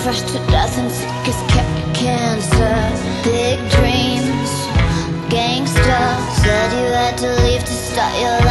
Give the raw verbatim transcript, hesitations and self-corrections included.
fresh to death and sick as ca cancer. Big dreams, gangsta. Said you had to leave to start your